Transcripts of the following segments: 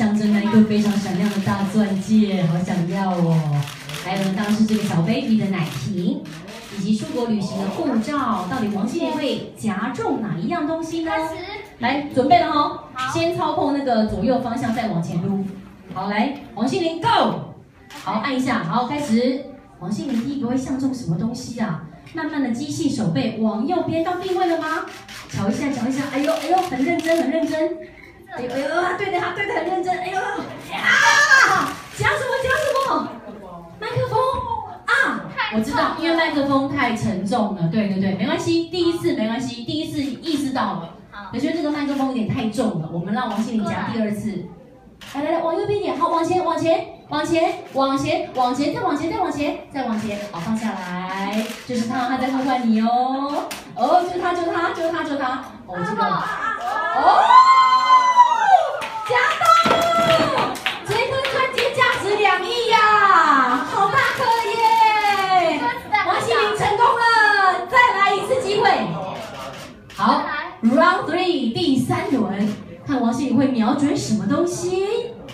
象征了一个非常闪亮的大钻戒，好想要哦。还有呢，当然是这个小 baby 的奶瓶，以及出国旅行的护照。到底王心凌会夹中哪一样东西呢？来，准备了哦。先操控那个左右方向，再往前撸。好，来，王心凌 go。好，按一下，好，开始。王心凌第一个会相中什么东西啊？慢慢的机器手背往右边，到定位了吗？瞧一下，瞧一下，哎呦哎呦，很认真，很认真。哎呦哎呦，对的，他对的很认真。哎呦啊！夹什么夹什么？麦克风啊！我知道，因为麦克风太沉重了。对对对，没关系，第一次没关系，第一次意识到了。我觉得这个麦克风有点太重了，我们让王心凌夹第二次。来来来，往右边一点，好，往前往前往前往前往前，再往前再往前再往前，好，放下来，就是他，他在呼唤你哦。哦，就他就他就他就他，哦这个，哦，夹到了，这个钻戒价值2亿呀，好大颗耶！王心凌成功了，再来一次机会。好 ，Round 3第3轮，看王心凌会瞄准什么东西？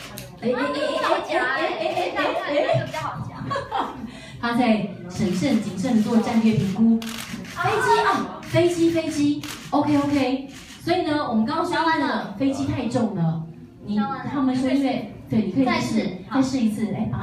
他在审慎谨慎的做战略评估。飞机啊，飞机 ，OK， 所以呢，我们刚刚说那个飞机太重了，他们说因为对，你可以再试一次，来把。